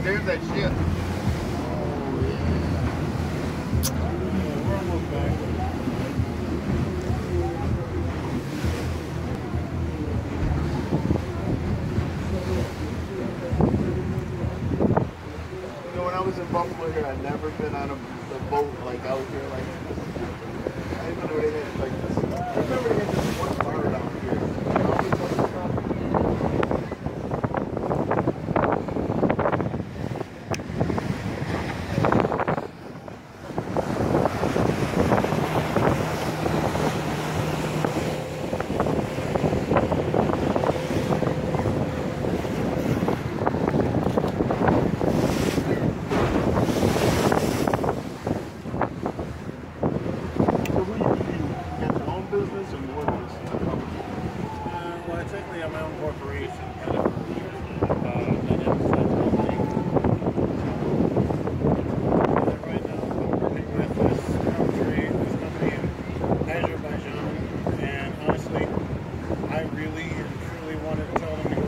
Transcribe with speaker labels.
Speaker 1: there's that ship.
Speaker 2: We're almost back.
Speaker 1: You know, when I was in Buffalo here, I'd never been on a boat like out here like this. I didn't know they had like this. I remember they had this one bar down here.
Speaker 2: Well, technically I'm my own corporation, kind of. That is something. Right now, I'm working with this company in Azerbaijan, and honestly, I really and truly wanted to tell them to go